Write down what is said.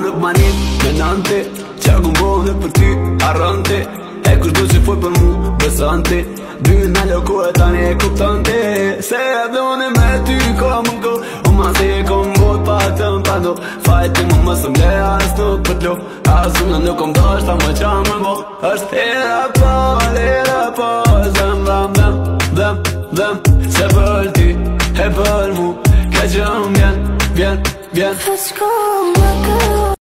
në manin me nante, qa ku mbone për ty arrante. E kush do që fuj për mu besante, dy në loko e tani e kuptante. Se e dhone me ty ka më go, ma se e kom bot pa të më pando. Fajti mu më së mle as nuk për t'lo, as unë nuk kom dasht ta më qa më bo. Është hera po, zem dhem dhem dhem dhem. Se për ty e për mu, ka që më vjen. Let's go, my girl.